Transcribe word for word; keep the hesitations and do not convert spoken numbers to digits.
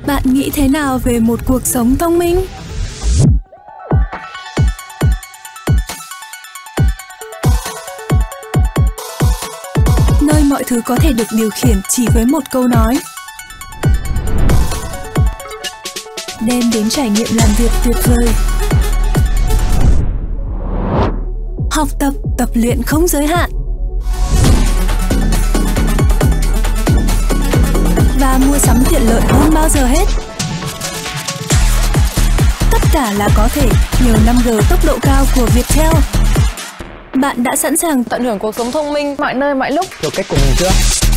Bạn nghĩ thế nào về một cuộc sống thông minh? Nơi mọi thứ có thể được điều khiển chỉ với một câu nói. Đem đến trải nghiệm làm việc tuyệt vời. Học tập, tập luyện không giới hạn. Và mua sắm tiện lợi hơn bao giờ hết. Tất cả là có thể nhờ năm G tốc độ cao của Viettel. Bạn đã sẵn sàng tận hưởng cuộc sống thông minh mọi nơi mọi lúc theo cách của mình chưa?